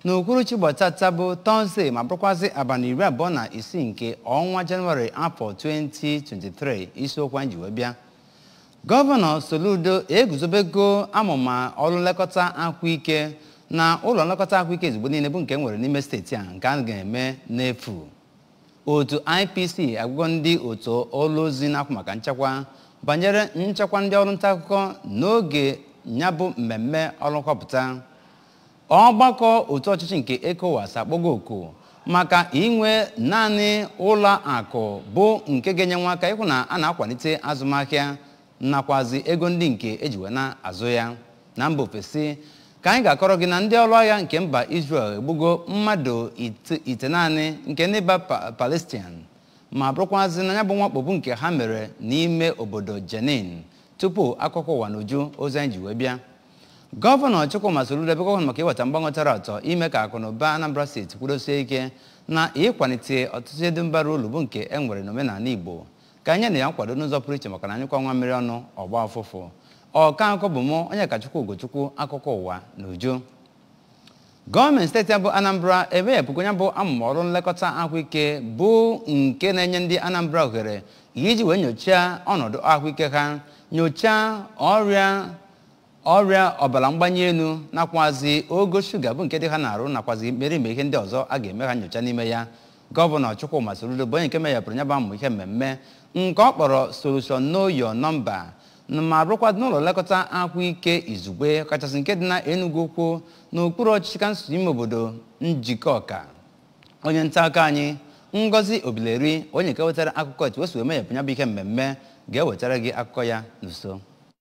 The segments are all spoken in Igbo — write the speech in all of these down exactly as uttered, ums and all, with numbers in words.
n'uhuruchi ụbọchị tata bụ Tọzdee ma bụrụkwazị abalị iri abụọ na isii nke ọnwa Jenụwarị afọ twenty twenty-three. Isiokwu anyị ji wee bịa. Gọvanọ Soludo eguzobego amụma ọrụ nlekọta ahụike na ụlọ nlekọta ahụike izugbo niile bụ nke nwere n'ime steeti a nke a ga-eme n'efu. Otu I P C agwụgwọ ndị otu ọrụ ozi na-akwụ maka nchekwa banyere nchekwa ndị ọrụ nta akụkọ n'oge nyabụ mmemme ọrụ nkọpụta. Ọgbakọ otu ọchịchị nke ECOWAS akpọgo oku maka inwe naanị ụlọ akụ bụ nke ga-enye nwa aka ịhụ na a na-akwalite azụmahịa nakwazi ego ndị nke eji wee na-azụ ya na mba ofesi. Ka anyị ga-akọrọ gị na ndị ọrụ agha nke mba Israel egbugo mmadụ ite naanị nke ndị mba Palestine ma bụrụkwazị na ya bụ mwakpo bụ nke ha mere n'ime obodo Jenin. Tupu akụkọ ụwa n'uju ozi anyị ji wee bịa. Gọvanọ Chukwuma Soludo ebego maka iweta mgbanwe tara atọ ime ka akụ na ụba Anambra steeti kwudosie ike na ịkwalite ọtụtụ ihe dị mbara ulu bụ nke e nwere n'omenala Igbo. Ka anyị na ya nkwado n'ụzọ pụrụ iche maka na anyịkwa nwa mmiri ọnụ ọgba afụfụ. Ọka akụkọ bụ mụ onye Kachukwu Ugochukwu akụkọ ụwa n'uju. Gọọmenti steeti ya bụ Anambra emeghepụgo ya bụ amụma ọrụ nlekọta ahụike bụ nke na-enye ndị Anambra ohere iji wee nyochaa ọnọdụ ahụike ha, nyochaa ọrịa ọrịa ọbara mgbanye elu nakwazi ogo shuga bụ nke dị ha na-arụ nakwazi merime ihe ndị ọzọ a ga-eme ha nyocha n'ime ya. Gọvanọ Chukwuma Soludo bụ onye nke meghepụrụ ya bụ amụma ihe mmemme nke ọ kpọrọ Solution Know Your Number ma bụrụkwa n'ụlọ nlekọta ahụike izugbe kachasị nke dị na Enugu Ukwu n'okpuru ọchịchị kansụl ime obodo Njikọka. Onye nta aka anyị Ngozi Obileri onye nke wetara akụkọ etu o si emeghepụ ya bụ ihe mmemme ga-ewetara gị akụkọ ya n'uso.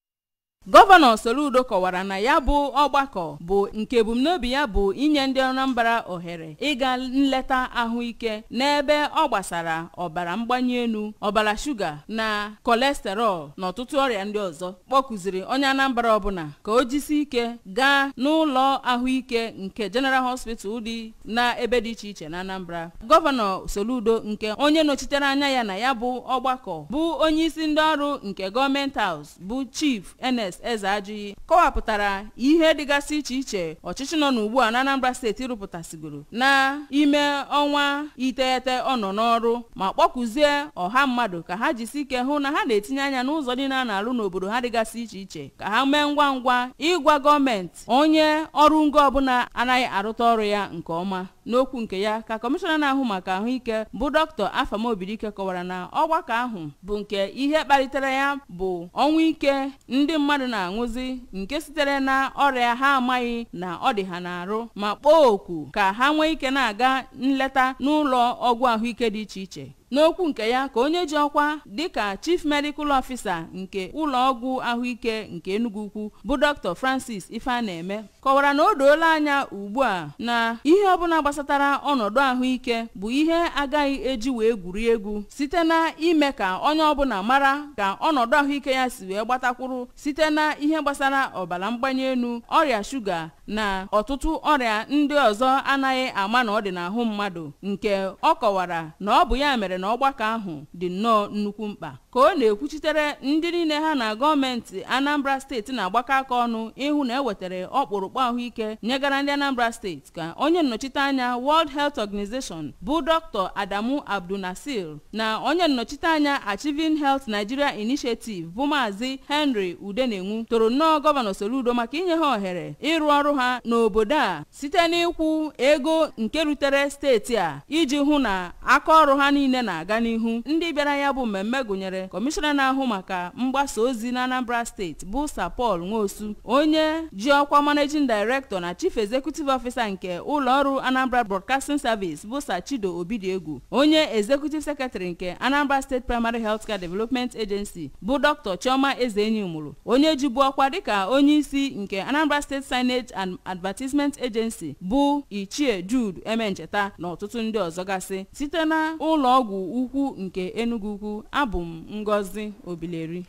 Gọvanọ Soludo kọwara na ya bụ ọgbakọ bụ nke ebumnobi ya bụ inye ndị Anambra ohere ịga nleta ahụike n'ebe ọ gbasara ọbara mgbanye elu, ọbara shuga na kolesterọl na ọtụtụ ọrịa ndị ọzọ. Kpọkụziri onye Anambra ọbụla ka o jisi ike gaa n'ụlọ ahụike nke General Hospital dị na ebe dị iche iche na Anambra. Gọvanọ Soludo nke onye nọchitere anya ya na ya bụ ọgbakọ bụ onye isi ndị ọrụ nke gọọmenti haus bụ Chief Ernest Eze Ajụghị kọwapụtara ihe dịgasị iche iche ọchịchị nọ n'ugbu a na Anambra steeti rụpụtasịgoro na ime ọnwa iteghete ọ nọ n'ọrụ ma kpọkụzie ọha mmadụ ka ha jisi ike hụ na ha na-etinye anya n'ụzọ niile a na-alụ n'obodo ha dịgasị iche iche ka ha mee ngwa ngwa ịgwa gọọmenti onye ọrụ ngo ọbụla anaghị arụta ọrụ ya nke ọma. N'okwu nke ya ka kọmishọna na-ahụ maka ahụike bụ Dọkịta Afamobirike kọwara na ọgbakọ ahụ bụ nke ihe kpalitere ya bụ ọnwụ ike ndị mmadụ na-aṅụzi nke sitere na ọrịa ha amaghị na ọ dị ha n'arụ ma kpọọ oku ka ha nwee ike na-aga nleta n'ụlọ ọgwụ ahụike dị iche iche. N'okwu nke ya ka onye ji ọkwa dịka Chief Medical Officer nke ụlọ ọgwụ ahụike nke Enugu Ukwu bụ Dọkịta Francis Ifeaneme kọwara na o doola anya ugbu a na ihe ọbụla gbasatara ọnọdụ ahụike bụ ihe agaghị eji wee gwuri egwu site na ime ka onye ọbụla mara ka ọnọdụ ahụike ya si wee gbatakwuru site na ihe gbasara ọbara mgbanye elu, ọrịa shuga na ọtụtụ ọrịa ndị ọzọ anaghị ama na ọ dị n'ahụ mmadụ, nke ọ kọwara na ọ bụ ya mere na ọgbakọ ahụ dị nnọọ nnukwu mkpa. Ka ọ na-ekwuchitere ndị niile ha na gọọmenti Anambra steeti na-agbakọ aka ọnụ ịhụ na ewetara ọkpụrụkpụ ahụike nyegara ndị Anambra steeti ka onye nnọchite anya World Health Organization bụ Dọkịta Adamu Abdunasir na onye nnọchite anya Achieving Health Nigeria Initiative bụ Maazị Henry Udenenwu toro nnọọ Gọvanọ Soludo maka inye ha ohere ịrụ ọrụ ha n'obodo a site n'ịkwụ ego nke rutere steeti a iji hụ na aka ọrụ ha niile na-aga n'ihu. Ndị bịara ya bụ mmemme gụnyere kọmishọna na-ahụ maka mgbasa ozi na Anambra steeti bụ Sir Paul Nwosu, onye ji ọkwa Managing Director na Chief Executive Officer nke ụlọ ọrụ Anambra Broadcasting Service bụ Sir Chido Obidiegwu, onye Executive Secretary nke Anambra State Primary Healthcare Development Agency bụ Doctor Chioma Ezenyimuru, onye jibu ọkwa dịka onye isi nke Anambra State Signage and Advertisement Agency bụ Ichie Jude Emencheta na ọtụtụ ndị ọzọ gasị. Site na ụlọ ọgwụ ukwu nke Enugu Ukwu, abụ m Ngozi Obileri.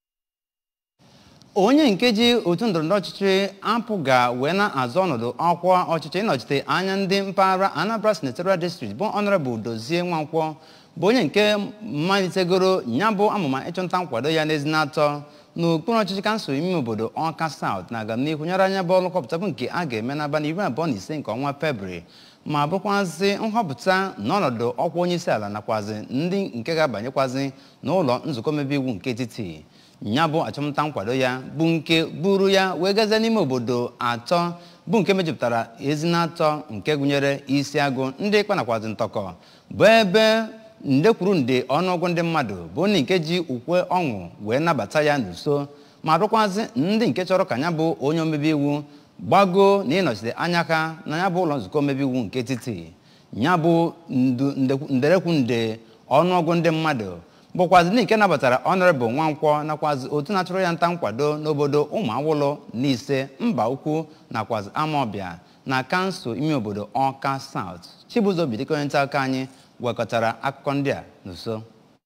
Onye nkeji otu ndọrọndọrọ ọchịchị apụga wee na-azọ ọnọdụ ọkwa ọchịchị ịnọchite anya ndị mpaghara Anambra Senatorial District bụ Honorable Dozie Nwankwọ bụ onye nke malitegoro ya bụ amụma ịchụnta nkwado ya n'ezi na-atọ n'okpuru ọchịchị kansụl ime obodo Ọka South na-aga n'ihu nyere anya bọọlụ nhọpụta bụ nke a ga-eme n'abalị iri abụọ na ise nke ọnwa Febrụwarị ma bụrụkwazị nhọpụta n'ọnọdụ ọkwa onye isi ala nakwazi ndị nke ga-abanyekwazi n'ụlọ nzukọ omebe iwu nke etiti. Ya bụ achọmnta nkwado ya bụ nke buru ya wee gazie n'ime obodo atọ bụ nke mejupụtara ezinatọ nke gụnyere Isiagụ, ndị Ịkpa nakwazi Ntọkọ, bụ ebe nde kwuru nde ọnụọgụ ndị mmadụ bụ ndị nke ji ukwe ọṅụ wee nabata ya n'uso ma rụkwazị ndị nke chọrọ ka ya bụ onye omebe iwu gbago na ịnọchite anya ha na ya bụ ụlọ nzukọ omebe iwu nke etiti. Ya bụ nderekwu nde ọnụọgụ ndị mmadụ bụkwazị ndị nke nabatara Honorable Nwankwọ nakwazi otu na-achọrọ ya nta nkwado n'obodo Ụmụ Awụlụ na ise Mba Ukwu nakwazi Amọbịa na kansụl ime obodo Ọka South. Chibuzo Bidiko onye nta aka anyị gwakọtara akụkọ ndị a n'uso.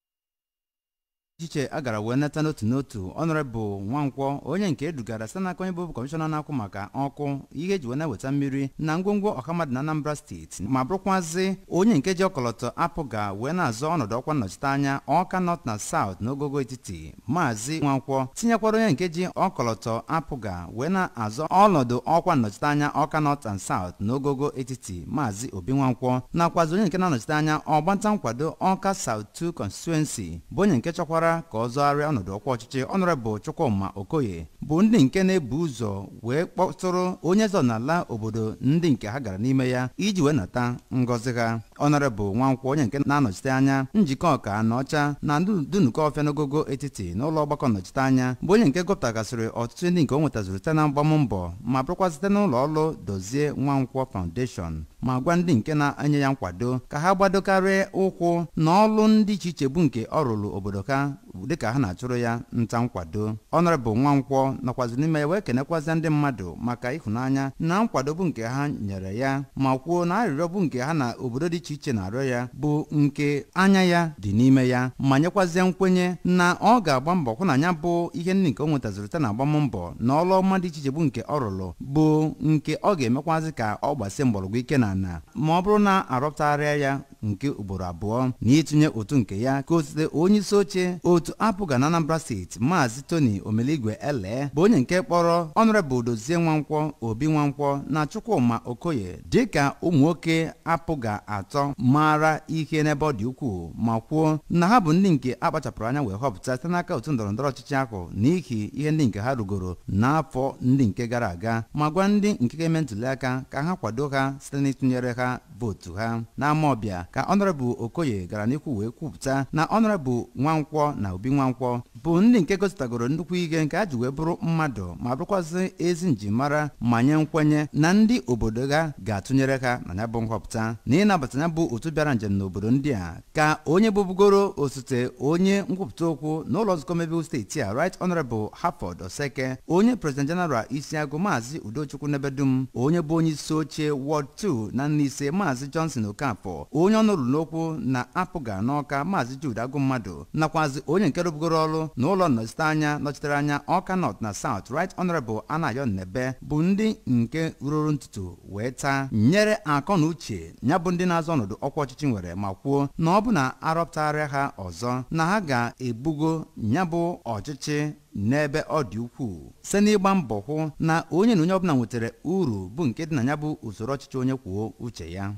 Echiche a gara wee neta n'otu n'otu Honorable Nwankwọ onye nke edugara site n'aka onye bụ kọmishọna na-akwụ maka ọkụ ihe eji wee na-eweta mmiri na ngwongwo ọhamadụ na Anambra steeti ma bụrụkwazị onye nke ji ọkọlọtọ apụga wee na-azọ ọnọdụ ọkwa nnọchite anya Ọka North na South n'ogogo etiti. Maazị Nwankwọ tinyekwara onye nke ji ọkọlọtọ apụga wee na-azọ ọnọdụ ọkwa nnọchite anya Ọka North and South n'ogogo etiti Maazị Obi Nwankwọ nakwazi onye nke na-anọchite anya ọgbanta nkwado Ọka South two constituency bụ onye nke chọkwara ka ọ zọgharịa ọnọdụ ọkwa ọchịchị Honorable Chukwuma Okoye bụ ndị nke na-ebu ụzọ wee kpọtụrụ onye zọ n'ala obodo ndị nke ha gara n'ime ya iji wee nata ngọzi ha. Honorable Nwankwọ onye nke na-anọchite anya njikọ ọka na ọcha na ndunukọ ọfịa n'ogogo etiti n'ụlọ ọgbakọ nnọchite anya bụ onye nke gụpụtagasịrị ọtụtụ ndị nke o nwetazuru site na mgbam mbọ ma bụrụkwa site n'ụlọ ọrụ Dozie Nwankwọ Foundation ma gwa ndị nke na-enye ya nkwado ka ha gbadokarịa ụkwụ n'ọlụ ndị iche iche bụ nke ọ rụrụ obodo ha dịka ha na-achụrụ ya nta nkwado. Honorable Nwankwọ nọkwazị n'ime ya wee kenekwazị ndị mmadụ maka ịhụnanya na nkwado bụ nke ha nyere ya ma kwuo na arịrịọ bụ nke ha na obodo dị iche iche na-arịọ ya bụ nke anya ya dị n'ime ya ma nyekwazie nkwenye na ọ ga-agba mbọ hụ na ya bụ ihe ndị nke o nwetaziri site na agbam mbọ na ọlụ ọma dị iche iche bụ nke ọ rụrụ bụ nke ọ ga-emekwazị ka ọ gbasie mgbọrọgwụ ike na ana ma ọ bụrụ na arọpụtagharịa ya nke ugboro abụọ na itinye otu nke ya ka osote onye isi oche otu apụga na Anambra steeti Maazị Tony Omeligwe Ele bụ onye nke kpọrọ Honorable Dozie Nwankwọ, Obi Nwankwọ na Chukwuma Okoye dịka ụmụ nwoke apụga atọ mara ihe n'ebe ọ dị ukwuu ma kwuo na ha bụ ndị nke akpachapụrụ anya wee họpụta site n'aka otu ndọrọndọrọ ọchịchị ahụ n'ihi ihe ndị nke ha rugoro n'afọ ndị nke gara aga ma gwa ndị nke ga-eme ntụliaka ka ha kwado ha site n'ịtụnyere ha vootu ha. N'Amọbịa ka Honorable Okoye gara n'ihu wee kwupụta na Honorable Nwankwọ na Obi Nwankwọ bụ ndị nke gosipụtagoro nnukwu ihe nke ha ji wee bụrụ mmadụ ma bụrụkwazị ezi njimara ma nye nkwenye na ndị obodo ha ga-atụnyere ha na ya bụ nhọpụta na ịnabata ya bụ otu bịara njem n'obodo ndị a ka onye bụbugoro osote onye nkwupụta okwu n'ụlọ nzukọ omebe iwu steeti a Right Honorable Harford Oseke, onye President General Isiagụ Maazị Udochukwu Nebedum, onye bụ onye isi oche Ward two na Nneise Maazị Johnson Okafọ, onye ọnụ rụrụ n'okwu na apụga n'Ọka Maazị Jude Agụmmadụ nakwazi onye nke rụbugoro ọrụ n'ụlọ nnọchite anya nọchitere anya Ọka North na South Right Honorable Anayo Nnebe bụ ndị nke ruru ntutu wee taa nyere akọ na uche ya bụ ndị na-azọ ọnọdụ ọkwa ọchịchị nwere ma kwuo na ọ bụ na arọpụtagharịa ha ọzọ na ha ga-ebugo ya bụ ọchịchị n'ebe ọ dị ukwuu site n'ịgba mbọ hụ na onye na onye ọbụla nwetara uru bụ nke dị na ya bụ usoro ọchịchị onye kwuo uche ya.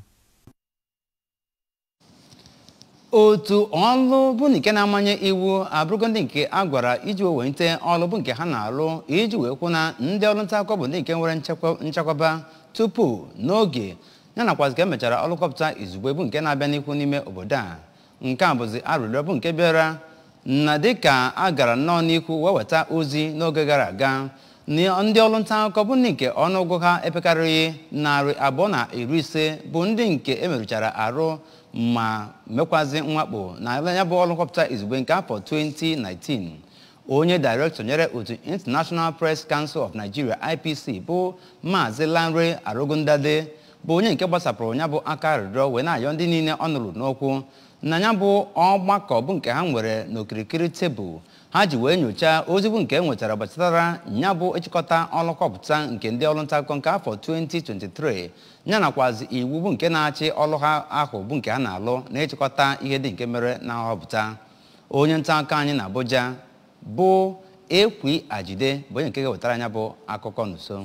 Otu ọlụ bụ nke na-amanye iwu abụrụgo ndị nke a gwara iji wee nte ọlụ bụ nke ha na-alụ iji wee kwụ na ndị ọrụ nta akụkọ bụ ndị nke nwere nchekwaba tupu n'oge ya nakwazi ka emechara ọlụ kọpụta izugbe bụ nke na-abịa n'ihu n'ime obodo a. Nke a bụzi arịrịọ bụ nke bịara na dịka a gara nnọọ n'ihu wee weta ozi n'oge gara aga na ndị ọrụ nta akụkọ bụ ndị nke ọnụọgụgụ ha epekarịghị narị abụọ na iri ise bụ ndị nke emerụchara arụ ma mekwazi mwakpo na ya bụ ọrụ nkọpụta izugbe nke afọ twenty nineteen. Onye director nyere otu International Press Council of Nigeria I P C bụ Maazị Lanre Arogundade bụ onye nke gbasapụrụ ya bụ aka arịrịọ wee na-ayọ ndị niile ọ nụrụ n'okwu na ya bụ ọgbakọ bụ nke ha nwere n'okirikiri tebụl ha ji wee nyochaa ozi bụ nke e nwetara gbasatara ya bụ ịchịkọta ọrụ kọpụta nke ndị ọrụ nta akụkọ nke afọ twenty twenty-three ya nakwazi iwu bụ nke na-achị ọrụ ha ahụ bụ nke ha na-alụ na ịchịkọta ihe dị nke mere na nhọpụta. Onye nta akụkọ anyị na Abuja bụ Ekwi Ajide bụ onye nke ga-wetara anya bụ akụkọ n'uso.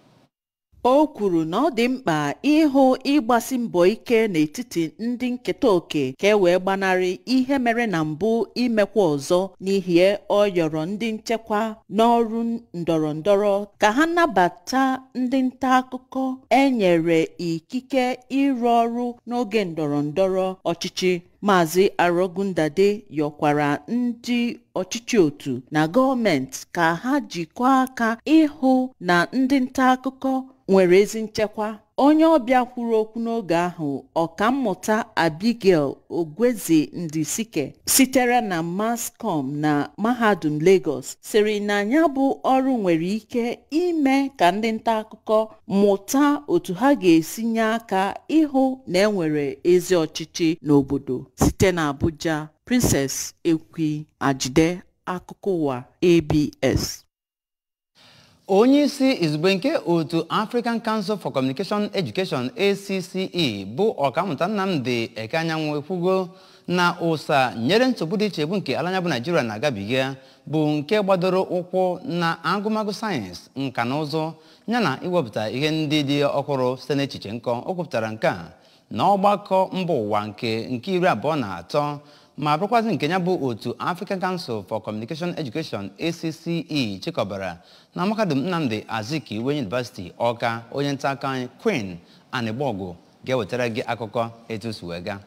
O kwuru na ọ dị mkpa ịhụ ịgbasi mbọ ike n'etiti ndị nketa oke ka e wee gbanarị ihe mere na mbụ imekwa ọzọ n'ihi ọ yọrọ ndị nchekwa n'ọrụ ndọrọ ndọrọ ka ha nabata ndị nta akụkọ enyere ikike ịrụ ọrụ n'oge ndọrọ ndọrọ ọchịchị. Maazị Arogundade yọkwara ndị ọchịchị otu na gọọmenti ka ha jikọọ aka ịhụ na ndị nta akụkọ nwere ezi nchekwa. Onye ọbịa kwuru okwu n'oge ahụ, ọkammụta Abigail Ogwezi Ndisike sitere na Mascom na Mahadum Lagos siri na ya bụ ọrụ nwere ike ime ka ndị nta akụkọ mụta otu ha ga-esi nye aka ịhụ na enwere ezi ọchịchị n'obodo. Site na Abuja, Princess Ekwi Ajide, Akụkọ Ụwa, A B S. Onye isi izugbe nke otu African Council for Communication Education A C C E bụ ọkammụta Nnamdi Ekeanyanwụ ekwugo na ụsa nyere nsogbu dị iche bụ nke ala anya bụ Nigeria na-agabiga bụ nke gbadoro ụkwụ na agụmagụ sayensị, nka na ụzụ yana iwepụta ihe ndị dị ọhụrụ site n'echiche nkọ. O kwupụtara nke a na ọgbakọ mba ụwa nke nke iri abụọ na atọ ma bụrụkwazị nke ya bụ otu African Council for Communication Education A C C E chịkọbara na Mahadum Nnamdi Azikiwe University Ọka. Onye nta aka anyị Queen Anịgbọgụ ga-ewetara gị akụkọ etu si wee gaa.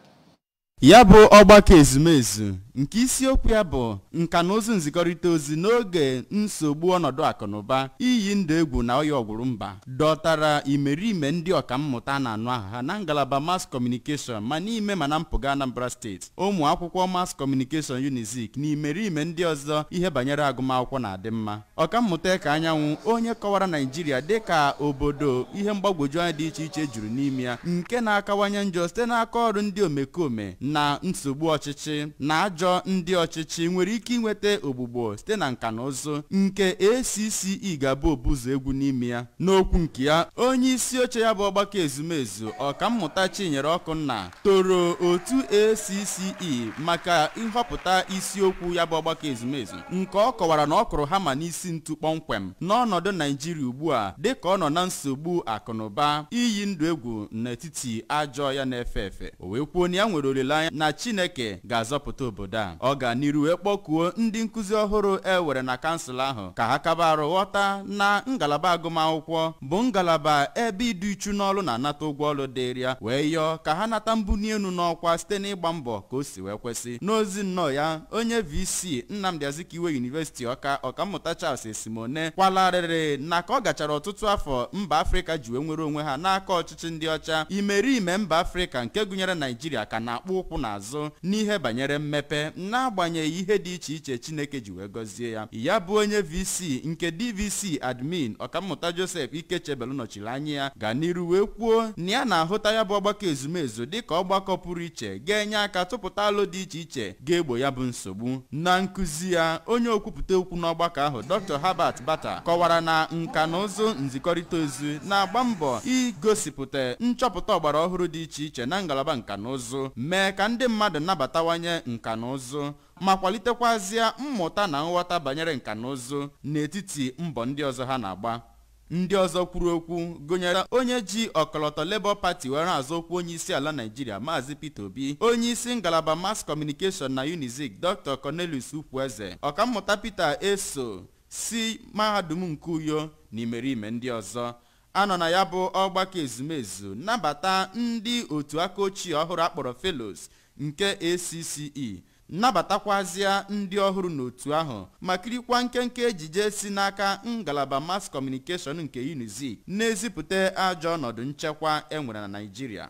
Ya bụ ọgbakọ ezumezu nke isiokwu ya bụ nka na ụzụ nzikọrịta ozi n'oge nsogbu ọnọdụ akụnụba iyi ndụ egwu na ọya ọgwụrụ mba dọtara imerime ndị ọkammụta na-anụ aha ha na ngalaba mass communication ma n'ime ma na mpụga Anambra steeti, ụmụ akwụkwọ mass communication Unizik na imerime ndị ọzọ ihe banyere agụmakwụkwọ na-adị mma. Ọkammụta Ekeanyanwụ onye kọwara Naijiria dịka obodo ihe mgbagwoju anya dị iche iche juru n'ime ya nke na-akawanye njọ site n'aka ọrụ ndị omekome na nsogbu ọchịchị na ajọ ndị ọchịchị nwere ike inweta ogbugbo site na nka na ụzụ nke A C C E ga-abụ obuzo egwu n'ime ya. N'okwu nke ya, onye isi oche ya bụ ọgbakọ ezumezu ọkammụta Chinyere Ọkụnna toro otu A C C E maka ịhọpụta isiokwu ya bụ ọgbakọ ezumezu nke ọ kọwara na ọ kụrụ hama n'isi ntu kpọmkwem n'ọnọdụ Naijiria ugbu a dịka ọ nọ na nsogbu akụnụba iyi ndụ egwu n'etiti ajọ ya na-efe efe. O wee kwuo na ya nwere olileanya na Chineke ga-azọpụta obodo a. Ọ ga n'iru wee kpọkuo ndị nkụzi ọhụrụ e were na kansụl ahụ ka ha kaba arụ ghọta na ngalaba agụmakwụkwọ bụ ngalaba ebe ịdị uchu n'ọrụ na-anata ụgwọ ọrụ dịrị ya, wee yọọ ka ha nata mbuli elu n'ọkwa site n'ịgba mbọ ka o si wee kwesị. N'ozi nnọọ ya, onye V C Nnamdi Azikiwe University Ọka ọkammụta Charles Esimone kwalarịrị na ka ọ gachara ọtụtụ afọ mba Afrịka ji wee nwere onwe ha n'aka ọchịchị ndị ọcha, imerime mba Afrịka nke gụnyere Naijiria ka na-akpụ ụkwụ n'azụ n'ihe banyere mmepe n'agbanyeghị ihe dị iche iche Chineke ji wee gọzie ya. Ya bụ onye V C nke D V C admin ọkammụta Joseph Ikechebelu nọchiri anya ya ga n'iru wee kwuo na ya na-ahụta ya bụ ọgbakọ ezumezu dịka ọgbakọ pụrụ iche ga-enye aka tụpụta alụ dị iche iche ga-egbo ya bụ nsogbu. Na nkụzi ya, onye okwupụta okwu n'ọgbakọ ahụ Doctor Herbert Bata kọwara na nka na ụzụ nzikọrịta ozi na-agba mbọ igosipụta nchọpụta ọgbara ọhụrụ dị iche iche na ngalaba nka na ụzụ mee ka ndị mmadụ nabatawanye nka na ụzụ ma kwalitekwazịa mmụta na nghọta banyere nka na ụzụ n'etiti mbọ ndị ọzọ ha na-agba. Ndị ọzọ kwuru okwu gụnyere onye ji ọkọlọtọ Labour Party were azụ okwu onye isi ala Naijiria Maazị Peter Obi, onye isi ngalaba mass communication na Unizik Doctor Cornelius Ukwueze, ọkammụta Peter Eso si Mahadum nke Uyo na imerime ndị ọzọ. Anọ na ya bụ ọgbakọ ezumezu nabata ndị otu aka ochie ọhụrụ akpọrọ Fellows nke A C C E, nabatakwazịa ndị ọhụrụ n'otu ahụ ma kirikwa nkenke ejije si n'aka ngalaba mass communication nke Unizik na-ezipụta ajọ ọnọdụ nchekwa enwere na Naijiria.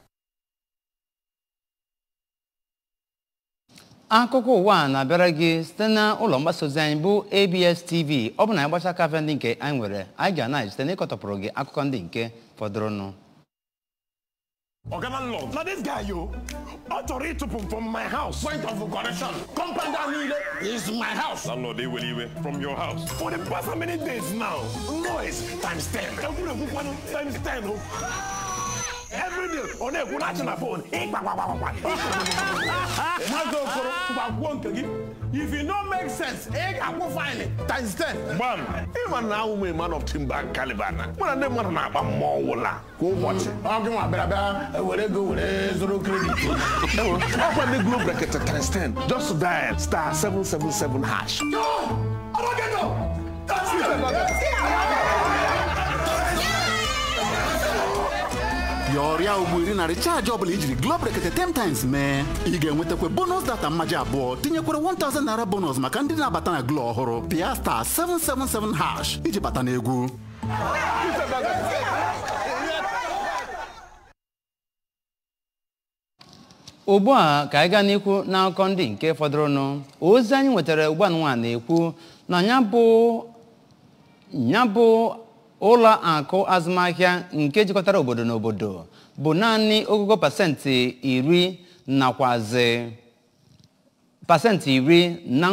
Akụkọ ụwa na-abịara gị site na ụlọ mgbasa ozi anyị bụ A B S T V. Ọ bụ na anyị gbacha kafe ndị nke anyị nwere, anyị ga-ana site n'ịkọtọpụrụ gị akụkọ ndị nke fọdụrụnụ. Ogana Lord, now this guy, you, authority to from my house. Point of correction. Compound is my house. Landlord, they will leave from your house. For the past how many days now? Noise times ten. Times ten. Every day. ọ na-ekwu na-achị na phone. Mazo Okoro, gbagwo nke gị. If you don't make sense, ị ga-akwụ fine times ten. Gbam, ịma na ahụ m man of timber caliber na. Mụ na ndị mmadụ na-agba mmụọ ụla kwa ụbọchị. Ọ gị nwa bịara bịa were ego were zụrụ kredit. Ọkwa ndị Globe Rekete times ten. Just dial star seven seven seven hash. No! I don't get no! That's it! Yọrịa ugbu iri na recharge ọbụla ijiri Globe Rekete ten times mee ị ga-enwetakwa bonus data mmaji abụọ tinyekwara one thousand naira bonus maka ndị na-abata na Glo ọhụrụ pịa star seven seven seven hash iji bata n'egwu. Ugbu a ka anyị gaa n'ihu n'akụkọ ndị nke fọdụrụnụ. Ozi anyị nwetara ugbu a nwa na-ekwu na ya bụ ya bụ ụlọ akụ azụmahịa nke jikọtara obodo na obodo bụ naanị ogogo pasentị iri nakwazi pasentị iri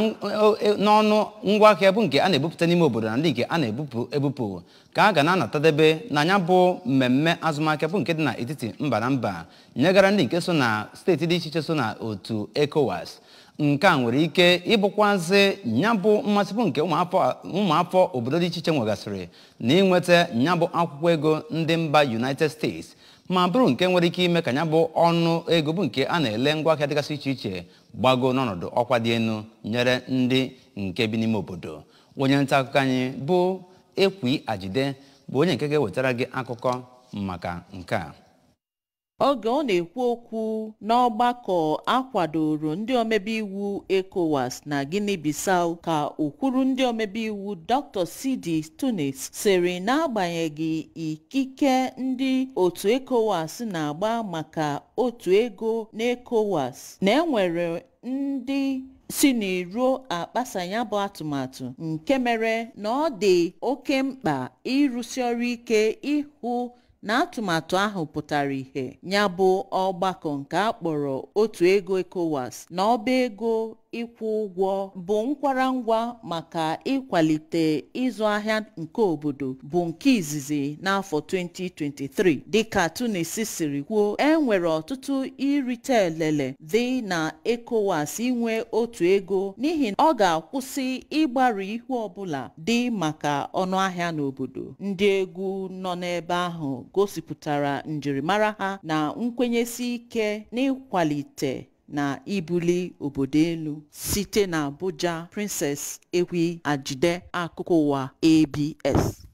n'ọnụ ngwaahịa bụ nke a na-ebupụta n'ime obodo na ndị nke a na-ebupụ ebupụ ka a ga na-anatadebe na ya bụ mmemme azụmahịa bụ nke dị n'etiti mba na mba nyegara ndị nke so na steeti dị iche iche so na otu ECOWAS. Nke a nwere ike ịbụkwazi ya bụ mmasị bụ nke ụmụafọ obodo dị iche iche nwegasịrị na ịnweta ya bụ akwụkwọ ego ndị mba United States ma bụrụ nke nwere ike ime ka ya bụ ọnụ ego bụ nke a na-ele ngwaahịa dịgasị iche iche gbago n'ọnọdụ ọkwa dị elu nyere ndị nke bi n'ime obodo. Onye nta akụkọ anyị bụ Ekwi Ajide bụ onye nke ga-ewetara gị akụkọ maka nke a. Oge ọ na-ekwu okwu n'ọgbakọ akwadoro ndị omebe iwu ECOWAS na Guinea-Bissau ka okwuru ndị omebe iwu Doctor Sidi Tunis sịrị n'agbanyeghị ikike ndị otu ECOWAS na-agba maka otu ego n'ECOWAS na enwere ndị si n'iro akpasa ya bụ atụmatụ nke mere na ọ dị oke mkpa ịrụsi ọrụ ike ịhụ na atụmatụ ahụ pụtara ihe. Ya bụ ọgbakọ nke akpọrọ otu ego ECOWAS na ọba ego ịkwụ ụgwọ bụ nkwarangwa maka ịkwalite ịzụ ahịa nke obodo bụ nke izizi n'afọ twenty twenty-three. Dịka Tunis siri kwuo, e nwere ọtụtụ irite elele dị na ECOWAS inwe otu ego n'ihi na ọ ga-akwụsị ịgbari ihu ọbụla dị maka ọnụ ahịa n'obodo. Ndị egwu nọ n'ebe ahụ gosipụtara njirimara ha na nkwenyesi ike n'ịkwalite na ibuli obodo elu. Site na Abuja, Princess Ekwi Ajide, Akụkọ Ụwa, A B S.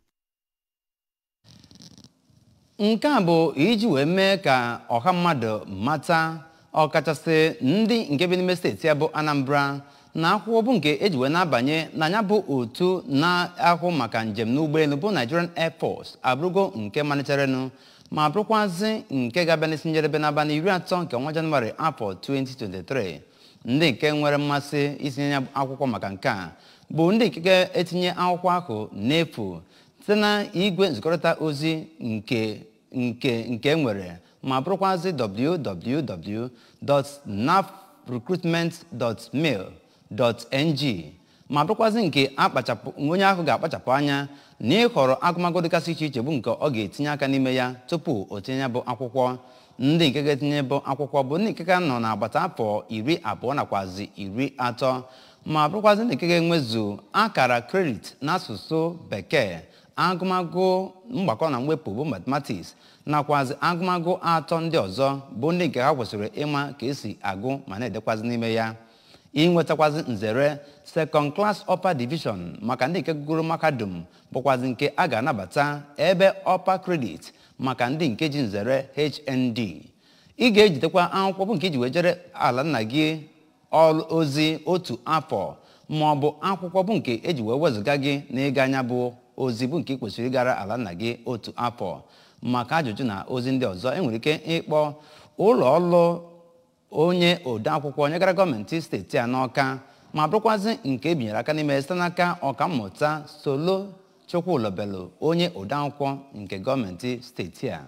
Nke a bụ iji wee mee ka ọha mmadụ mata ọkachasị ndị nke bi n'ime steeti ya bụ Anambra na akwụkwọ bụ nke eji wee na-abanye na ya bụ otu na-ahụ maka njem n'ụgbọelu bụ Nigerian Air Force abụrụgo nke maliterenụ ma bụrụkwazị nke ga-abịa n'isi njedebe n'abalị iri atọ nke ọnwa Jenụwarị afọ twenty twenty-three. Ndị nke nwere mmasị itinye ya akwụkwọ maka nke a bụ ndị nke ga-etinye akwụkwọ ahụ n'efu site na igwe nzikọrịta ozi nke nke nke nwere ma bụrụkwazị w w w dot naf recruitment dot mil dot n g ma bụrụkwazị nke akpachapụ onye ahụ ga-akpachapụ anya na ịhọrọ agụmagụ dịgasị iche iche bụ nke ọ ga-etinye aka n'ime ya tupu o tinye ya bụ akwụkwọ. Ndị nke ga-etinye bụ akwụkwọ bụ ndị nke ka nọ n'agbata afọ iri abụọ nakwazi iri atọ ma bụrụkwazị ndị nke ga-enwezu akara kredit n'asụsụ Bekee, agụmagụ mgbakọ na mwepụ bụ mathematics nakwazi agụmagụ atọ ndị ọzọ bụ ndị nke ha kwesịrị ịma ka esi agụ ma na-edekwazi n'ime ya. Inwetakwazi nzere second class upper division maka ndị nke gụrụ mahadum bụkwazi nke a ga-anabata ebe upper credit maka ndị nke ji nzere H N D. Ị ga-ejitekwa akwụkwọ bụ nke iji wee jere ala nna gị ozi otu afọ ma ọ bụ akwụkwọ bụ nke eji wee wezụga gị na ịga anya bụ ozi bụ nke kwesịrị ịgara ala nna gị otu afọ. Maka ajụjụ na ozi ndị ọzọ enwere ike ịkpọ ụlọ ọrụ onye odeakwụkwọ nyegara gọọmenti steeti a n'Ọka ma bụrụkwazị nke ebinyere aka n'ime site n'aka ọkammụta Solo Chukwulobelu onye odeakwụkwọ nke gọọmenti steeti a.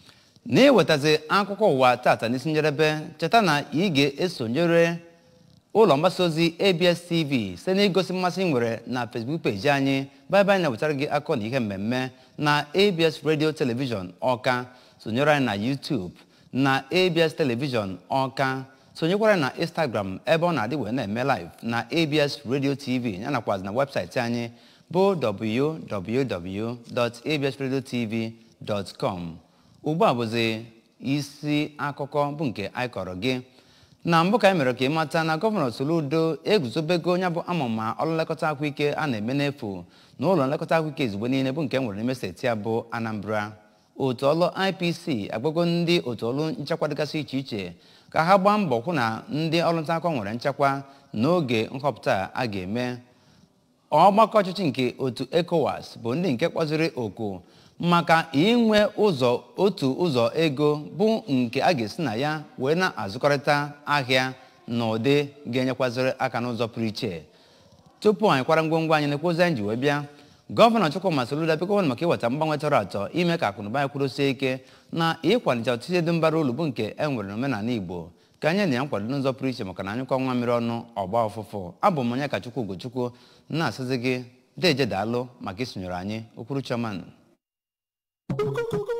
Na-ewetazi akụkọ ụwa tata n'isi njedebe, cheta na ị ga-esonyere ụlọ mgbasa ozi A B S T V site n'igosi mmasị nwere na Facebook page anyị bye na-wetara gị akọ na ihe mmemme na A B S Radio Television Ọka. Sonyere anyị na YouTube na A B S Television Ọka. Sonyekwara na Instagram ebe ọ na-adị wee na-eme live na A B S Radio T V ya nakwazi na webụsaịtị anyị bụ w w w dot a b s radio t v dot com. Ugbu a bụzi isi akụkọ bụ nke anyị kọrọ gị. Na mbụ ka anyị mere ka ị mata na Gọvanọ Soludo eguzobego onye bụ amụma ọrụ nlekọta ahụike a na-eme n'efu na ụlọ nlekọta ahụike izugbe niile bụ nke nwere n'ime steeti ya bụ Anambra. Otu ọlụ I P C agbago ndị otu ọlụ nchekwa dịgasị iche iche ka ha gbaa mbọ hụ na ndị ọrụ nta akụkọ nwere nchekwa n'oge nhọpụta a ga-eme. Ọgbakọ ọchịchị nke otu ECOWAS bụ ndị nke kpọziri oku maka inwe ụzọ otu ụzọ ego bụ nke a ga-esi na ya wee na-azụkọrịta ahịa n'ụdị ga-enyekwaziri aka n'ụzọ pụrụ iche. Tupu anyị kwara ngwongwo anyị na-ekwozi anyị ji wee bịa, Gọvanọ Chukwuma Soludo biko maka iweta mgbanwe tọrọ atọ ime ka akụnụba anyị kwudosie ike na ịkwalite ọtụtụ dị mbara ulu bụ nke e nwere n'omenala Igbo ka anyị na ya nkwado n'ụzọ pụrụ iche maka na anyụkọ nwa mmiri ọnụ ọgba ụfụfụ. Abụ m onye ka Chukwu Ugochukwu na-asịzi gị deje daalụ maka isonyere anyị. Okpuru Chairman.